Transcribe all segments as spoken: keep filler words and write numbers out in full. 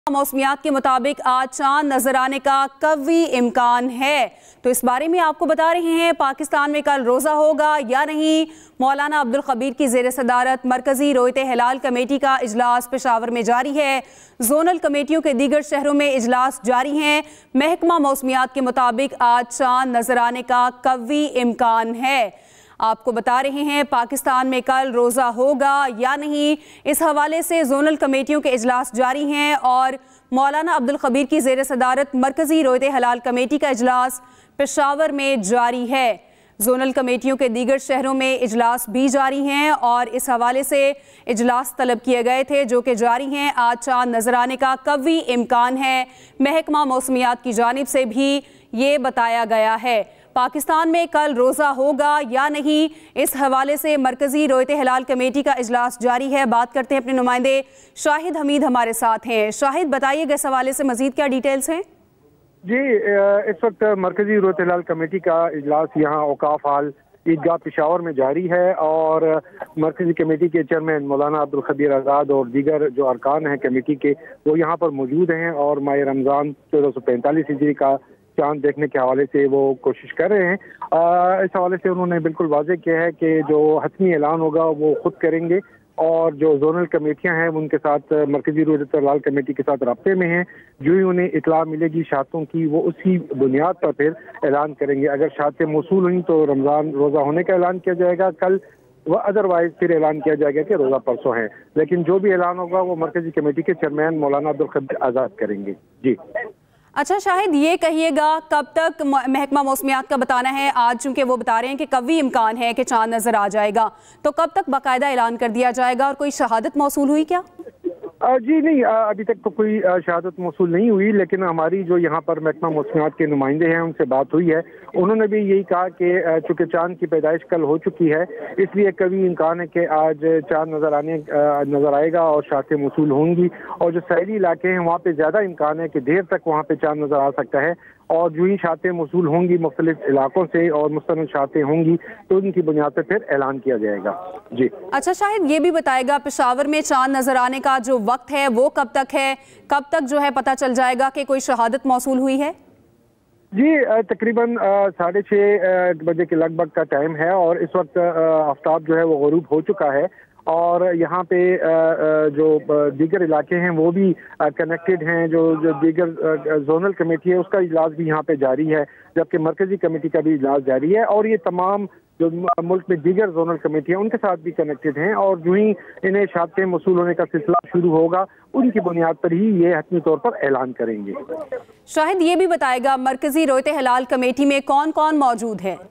मौसमियात के मुताबिक आज चांद नजर आने का कवी इम्कान है, तो इस बारे में आपको बता रहे हैं पाकिस्तान में कल रोज़ा होगा या नहीं। मौलाना अब्दुल खबीर की ज़ेर सदारत मरकज़ी रोयते हिलाल कमेटी का इजलास पेशावर में जारी है। जोनल कमेटियों के दीगर शहरों में इजलास जारी हैं। महकमा मौसमियात के मुताबिक आज चांद नजर आने का कवी इम्कान है। आपको बता रहे हैं पाकिस्तान में कल रोज़ा होगा या नहीं, इस हवाले से जोनल कमेटियों के इजलास जारी हैं और मौलाना अब्दुल खबीर की ज़ेर सदारत मरकज़ी रोयते हलाल कमेटी का इजलास पेशावर में जारी है। जोनल कमेटियों के दीगर शहरों में इजलास भी जारी हैं और इस हवाले से इजलास तलब किए गए थे जो कि जारी हैं। आज चांद नजर आने का कवी इम्कान है। महकमा मौसमियात की जानिब से भी ये बताया गया है। पाकिस्तान में कल रोज़ा होगा या नहीं, इस हवाले से मरकज़ी रोयते हिलाल कमेटी का इजलास जारी है। बात करते हैं अपने नुमाइंदे शाहिद हमीद हमारे साथ हैं। शाहिद, बताइएगा इस हवाले से मजीद क्या डिटेल्स हैं? जी, इस वक्त मरकज़ी रोयते हिलाल कमेटी का इजलास यहाँ औकाफ हाल ईदगाह पेशावर में जारी है और मरकज़ी कमेटी के चेयरमैन मौलाना अब्दुल खबीर आज़ाद और दीगर जो अरकान हैं कमेटी के, वो यहाँ पर मौजूद हैं और माह रमज़ान चौदह सौ पैंतालीस हिजरी का चांद देखने के हवाले से वो कोशिश कर रहे हैं। आ, इस हवाले से उन्होंने बिल्कुल वाज़ेह किया है कि जो हतमी ऐलान होगा वो खुद करेंगे और जो जोनल कमेटियां हैं उनके साथ मरकज़ी रोयते हिलाल कमेटी के साथ रब्ते में हैं। जो ही उन्हें इतला मिलेगी शातों की, वो उसी बुनियाद पर फिर ऐलान करेंगे। अगर शातें मौसूल हुई तो रमज़ान रोज़ा होने का ऐलान किया जाएगा कल, वह अदरवाइज फिर ऐलान किया जाएगा कि रोज़ा परसों है। लेकिन जो भी ऐलान होगा वो मरकज़ी कमेटी के चेयरमैन मौलाना अब्दुल खबीर आज़ाद करेंगे। जी अच्छा शाहिद, ये कहिएगा कब तक महकमा मौसमियात का बताना है, आज चूंकि वो बता रहे हैं कि कभी इम्कान है कि चांद नजर आ जाएगा, तो कब तक बाकायदा ऐलान कर दिया जाएगा और कोई शहादत मौसूल हुई क्या? जी नहीं, अभी तक तो कोई शहादत मौसूल नहीं हुई, लेकिन हमारी जो यहाँ पर महकमा मौसमियात के नुमाइंदे हैं उनसे बात हुई है। उन्होंने भी यही कहा कि चूँकि चांद की पैदाइश कल हो चुकी है, इसलिए कभी इम्कान है कि आज चांद नज़र आने नज़र आएगा और शातें मौसूल होंगी। और जो सैली इलाके हैं वहाँ पे ज़्यादा इम्कान है कि देर तक वहाँ पे चांद नज़र आ सकता है और जो ही शातें मौसूल होंगी मुख्तलिफ इलाकों से और मुस्तनद शातें होंगी तो उनकी बुनियाद पर फिर ऐलान किया जाएगा। जी अच्छा शाहिद, ये भी बताएगा पेशावर में चांद नजर आने का जो वक्त है वो कब तक है, कब तक जो है पता चल जाएगा कि कोई शहादत मौसूल हुई है? जी, तकरीबन साढ़े छः बजे के लगभग का टाइम है और इस वक्त आफ्ताब जो है वो गुरूब हो चुका है और यहाँ पे जो दीगर इलाके हैं वो भी कनेक्टेड हैं। जो जो दीगर जोनल कमेटी है उसका इजलास भी यहाँ पे जारी है, जबकि मरकज़ी कमेटी का भी इजलास जारी है और ये तमाम जो मुल्क में दीगर जोनल कमेटियाँ उनके साथ भी कनेक्टेड हैं और जो ही इन्हें शातें मौसूल होने का सिलसिला शुरू होगा उनकी बुनियाद पर ही ये हतमी तौर पर ऐलान करेंगे। शाहिद, ये भी बताएगा मरकज़ी रोयते हिलाल कमेटी में कौन कौन मौजूद है?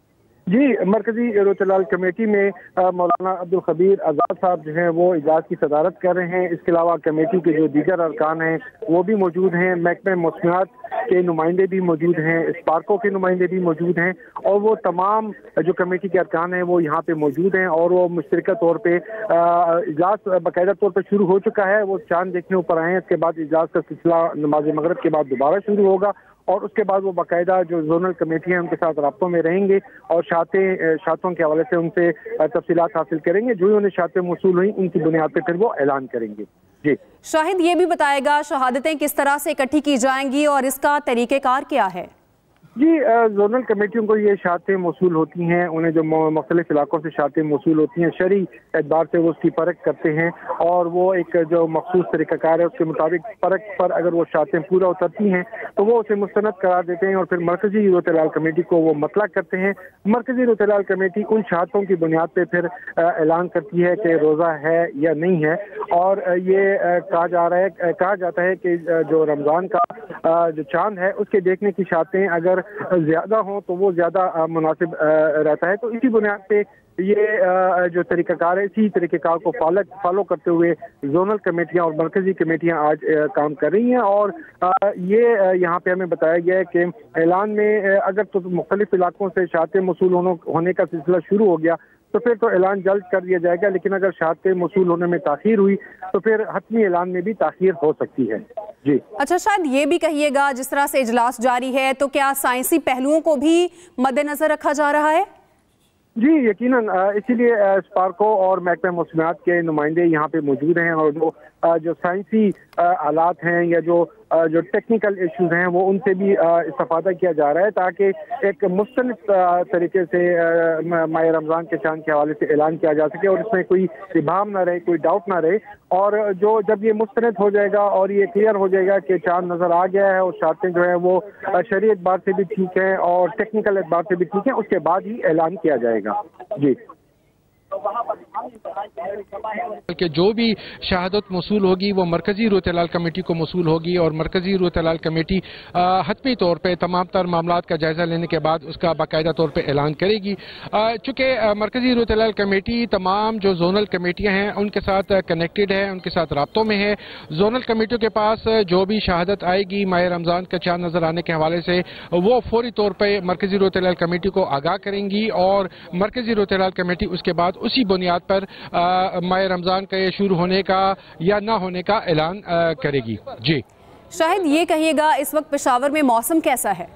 जी, मरकज़ी रोयते हिलाल कमेटी में मौलाना अब्दुल खबीर आज़ाद साहब जो हैं वो इजलास की सदारत कर रहे हैं। इसके अलावा कमेटी के जो दीगर अरकान हैं वो भी मौजूद हैं। महकमा मौसमियात के नुमाइंदे भी मौजूद हैं, स्पार्को के नुमाइंदे भी मौजूद हैं और वो तमाम जो कमेटी के अरकान हैं वो यहाँ पे मौजूद हैं और वो मुश्तरका तौर पे इजलास बाकायदा तौर पर शुरू हो चुका है। वो चांद देखने ऊपर आए हैं, इसके बाद इजलास का सिलसिला नमाज मगरिब के बाद दोबारा शुरू होगा और उसके बाद वो बाकायदा जो जोनल कमेटी हैं उनके साथ राब्तों में रहेंगे और शातें शातों के हवाले से उनसे तफसीलात हासिल करेंगे। जो ही उन्हें शातें मौसूल हुई उनकी बुनियाद पर फिर वो ऐलान करेंगे। जी शाहिद, ये भी बताएगा शहादतें किस तरह से इकट्ठी की जाएंगी और इसका तरीक़ेकार क्या है? जी, जोनल कमेटियों को ये शातें मौसूल होती हैं, उन्हें जो मुख्तलिफ इलाकों से शातें मौसूल होती हैं शरई एतबार से वो उसकी परख करते हैं और वो एक जो मखसूस तरीक़ाकार है उसके मुताबिक परख पर अगर वो शातें पूरा उतरती हैं तो वो उसे मुस्तनद करार देते हैं और फिर मरकज़ी रोयते हिलाल कमेटी को वो मतला करते हैं। मरकज़ी रोयते हिलाल कमेटी उन शातों की बुनियाद पर फिर ऐलान करती है कि रोज़ा है या नहीं है और ये कहा जा रहा है कहा जाता है कि जो रमज़ान का जो चांद है उसके देखने की शातें अगर ज्यादा हो तो वो ज्यादा मुनासिब रहता है। तो इसी बुनियाद पे ये जो तरीक़ाकार है इसी तरीक़ेकार को फॉलो फॉलो करते हुए जोनल कमेटियां और मरकज़ी कमेटियां आज काम कर रही हैं और ये यहाँ पे हमें बताया गया है कि ऐलान में अगर तो मुख्तलिफ इलाकों से शातें मौसूल होने का सिलसिला शुरू हो गया तो फिर तो ऐलान जल्द कर दिया जाएगा, लेकिन अगर शातें मौसूल होने में ताख़ीर हुई तो फिर हतमी ऐलान में भी ताख़ीर हो सकती है। जी अच्छा, शायद ये भी कहिएगा जिस तरह से इजलास जारी है तो क्या साइंसी पहलुओं को भी मद्देनजर रखा जा रहा है? जी यकीनन, इसीलिए स्पार्को और महकमा मौसमियात के नुमाइंदे यहाँ पे मौजूद हैं और वो जो साइंसी आलात हैं या जो जो टेक्निकल इश्यूज हैं वो उनसे भी इस्तेफादा किया जा रहा है, ताकि एक मुस्तनद तरीके से माह रमज़ान के चांद के हवाले से ऐलान किया जा सके और इसमें कोई इबाहम ना रहे, कोई डाउट ना रहे। और जो जब ये मुस्तनद हो जाएगा और ये क्लियर हो जाएगा कि चांद नज़र आ गया है और शातें जो है वो शरई एतबार से भी ठीक है और टेक्निकल एतबार से भी ठीक है, उसके बाद ही ऐलान किया जाएगा। जी, कि जो भी शहादत मौसूल होगी वो मरकजी रूह तलाल कमेटी को मौसूल होगी और मरकजी रूह तलाल कमेटी हतमी तौर पे तमाम तर मामलात का जायजा लेने के बाद उसका बाकायदा तौर पे ऐलान करेगी। चूँकि मरकजी रूह तलाल कमेटी तमाम जो जोनल कमेटियाँ हैं उनके साथ कनेक्टेड है, उनके साथ राब्तों में है। जोनल कमेटियों के पास जो भी शहादत आएगी माह रमज़ान का चांद नज़र आने के हवाले से वो फौरी तौर पर मरकजी रूह तलाल कमेटी को आगाह करेंगी और मरकजी रूह तलाल कमेटी उसके बाद उसी बुनियाद पर माह रमज़ान का ये शुरू होने का या ना होने का ऐलान करेगी। जी शाहिद, ये कहिएगा इस वक्त पेशावर में मौसम कैसा है?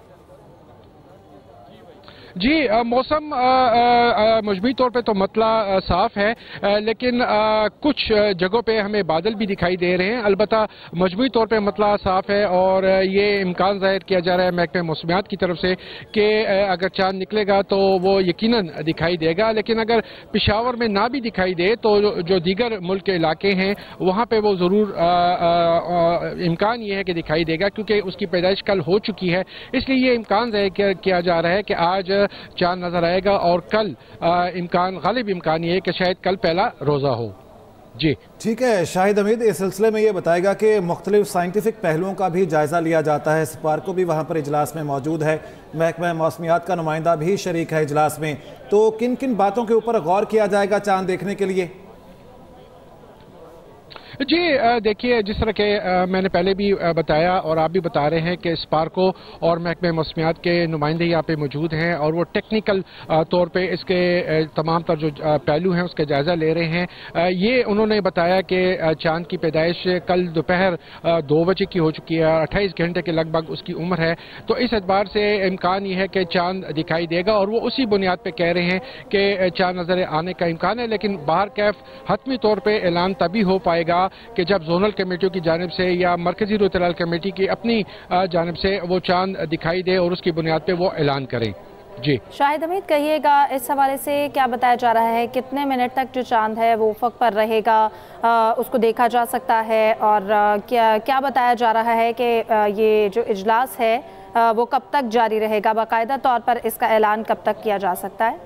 जी मौसम मजबूरी तौर पे तो मतला साफ है, आ, लेकिन आ, कुछ जगहों पे हमें बादल भी दिखाई दे रहे हैं। अलबत्ता मजबूरी तौर पे मतला साफ है और ये इम्कान जाहिर किया जा रहा है महकमे मौसमियात की तरफ से कि अगर चांद निकलेगा तो वो यकीनन दिखाई देगा, लेकिन अगर पेशावर में ना भी दिखाई दे तो जो दीगर मुल्क के इलाके हैं वहाँ पर वो ज़रूर इम्कान ये है कि दिखाई देगा, क्योंकि उसकी पैदाइश कल हो चुकी है। इसलिए ये इम्कान जाहिर किया जा रहा है कि आज चांद नजर आएगा और कल इम्कान गालिब इम्कान ये है कि शायद कल पहला रोज़ा हो। जी ठीक है शाहिद हमीद, इस सिलसिले में ये बताएगा कि मुख्तलिफ साइंटिफिक पहलुओं का भी जायज़ा लिया जाता है। स्पार्को भी वहाँ पर इजलास में मौजूद है, महकमा मौसमियात का नुमाइंदा भी शरीक है इजलास में, तो किन किन बातों के ऊपर गौर किया जाएगा चांद देखने के लिए? जी देखिए, जिस तरह के मैंने पहले भी बताया और आप भी बता रहे हैं कि स्पार्को और महकमे मौसमियात के नुमाइंदे यहाँ पे मौजूद हैं और वो टेक्निकल तौर पे इसके तमाम तर जो पहलू हैं उसका जायज़ा ले रहे हैं। ये उन्होंने बताया कि चांद की पैदाइश कल दोपहर दो बजे की हो चुकी है, अट्ठाईस घंटे के लगभग उसकी उम्र है, तो इस एतबार से इम्कान ये है कि चांद दिखाई देगा और वो उसी बुनियाद पर कह रहे हैं कि चांद नज़र आने का इम्कान है। लेकिन बाहर कैफ हतमी तौर पर ऐलान तभी हो पाएगा कि जब जोनल कमेटियों की जानिब से या मरकजी रूह तलाल कमेटी की अपनी जानिब से वो चांद दिखाई दे और उसकी बुनियाद पे वो ऐलान करें। जी शाहिद हमीद, कहिएगा इस हवाले से क्या बताया जा रहा है, कितने मिनट तक जो चांद है वो उफ़क़ पर रहेगा, आ, उसको देखा जा सकता है और आ, क्या क्या बताया जा रहा है कि आ, ये जो इजलास है आ, वो कब तक जारी रहेगा, बाकायदा तौर पर इसका ऐलान कब तक किया जा सकता है?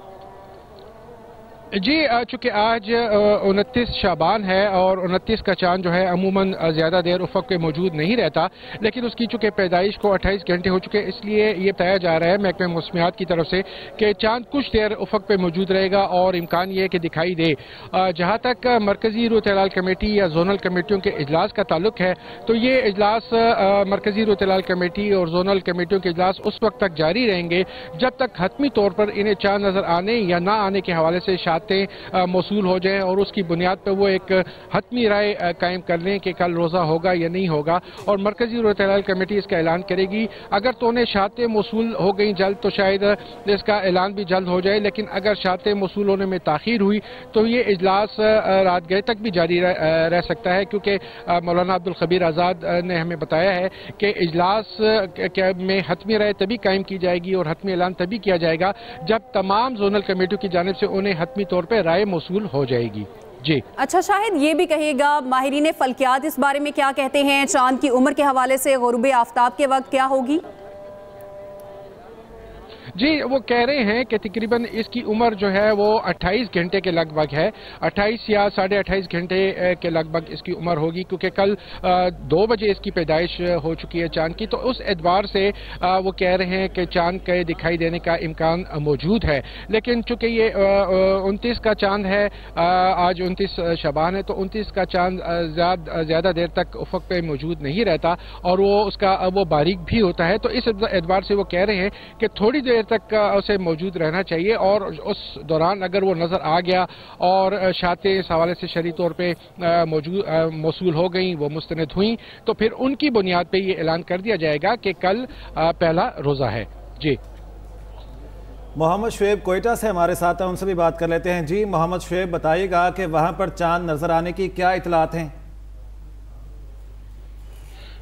जी चूँकि आज उनतीस शाबान है और उनतीस का चांद जो है अमूमन ज़्यादा देर उफ़क़ पे मौजूद नहीं रहता, लेकिन उसकी चूँकि पैदाइश को अट्ठाईस घंटे हो चुके, इसलिए ये बताया जा रहा है महकमे मौसमियात की तरफ से कि चांद कुछ देर उफ़क़ पे मौजूद रहेगा और इम्कान ये है कि दिखाई दे। जहाँ तक मरकज़ी रूह तलाल कमेटी या जोनल कमेटियों के इजलास का ताल्लुक है, तो ये इजलास मरकज़ी रूह तलाल कमेटी और जोनल कमेटियों के इजलास उस वक्त तक जारी रहेंगे जब तक हतमी तौर पर इन्हें चांद नज़र आने या ना आने के हवाले से मौसूल हो जाए और उसकी बुनियाद पर वो एक हतमी राय कायम कर लें कि कल रोज़ा होगा या नहीं होगा। और मरकज़ी रूह तलाल कमेटी इसका ऐलान करेगी। अगर तो उन्हें शातें मौसूल हो गई जल्द तो शायद इसका ऐलान भी जल्द हो जाए, लेकिन अगर शातें मौसूल होने में ताख़ीर हुई तो ये इजलास रात गए तक भी जारी रह सकता है, क्योंकि मौलाना अब्दुल खबीर आज़ाद ने हमें बताया है कि इजलास में हतमी राय तभी कायम की जाएगी और हतमी ऐलान तभी किया जाएगा जब तमाम जोनल कमेटियों की जानिब से उन्हें हतमी तौर पे राय मौसूल हो जाएगी। जी अच्छा शाहिद, ये भी कहिएगा माहिरीन फल्कियात इस बारे में क्या कहते हैं, चांद की उम्र के हवाले से गुरूब आफ्ताब के वक्त क्या होगी? जी वो कह रहे हैं कि तकरीबन इसकी उम्र जो है वो अट्ठाईस घंटे के लगभग है, अट्ठाईस या साढ़े अट्ठाईस घंटे के लगभग इसकी उम्र होगी, क्योंकि कल दो बजे इसकी पैदाइश हो चुकी है चांद की। तो उस एतबार से वो कह रहे हैं कि चांद के दिखाई देने का इम्कान मौजूद है। लेकिन चूँकि ये उनतीस का चांद है, आज उनतीस शबान है, तो उनतीस का चांद ज़्यादा देर तक उफ़क़ पे मौजूद नहीं रहता और वो उसका वो बारीक भी होता है। तो इस एतबार से वो कह रहे हैं कि थोड़ी देर तक उसे मौजूद रहना चाहिए और उस दौरान अगर वो नज़र आ गया और शातें इस हवाले से शरई तौर पे मौजूद मौसूल हो गई, वो मुस्तनद हुई, तो फिर उनकी बुनियाद पे ये ऐलान कर दिया जाएगा कि कल पहला रोज़ा है। जी मोहम्मद शुएब कोयटा से हमारे साथ हैं, उनसे भी बात कर लेते हैं। जी मोहम्मद शुएब, बताइएगा कि वहाँ पर चांद नज़र आने की क्या इतलात हैं?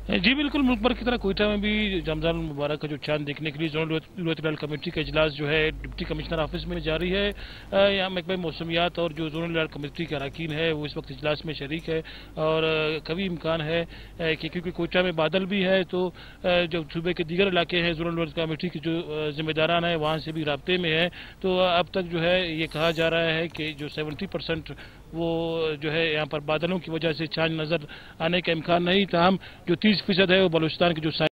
जी बिल्कुल, मुल्क भर की तरह कोयटा में भी रमजान मुबारक का जो चांद देखने के लिए जोनल सूरत कमेटी का इजलास जो है डिप्टी कमिश्नर ऑफिस में जारी है। यहाँ महकमा मौसमियात और जो जोनल कमेटी के अरकान है वो इस वक्त इजलास में शरीक है और कभी इम्कान है कि क्योंकि कोयटा में बादल भी है तो जो सूबे के दीगर इलाके हैं जोनल कमेटी के जो जिम्मेदारान है वहाँ से भी राब्ते में है। तो अब तक जो है ये कहा जा रहा है कि जो सेवेंटी परसेंट वो जो है यहाँ पर बादलों की वजह से चांद नजर आने का इम्कान नहीं, ताहम जो तीस फीसद है वो बलूचिस्तान के जो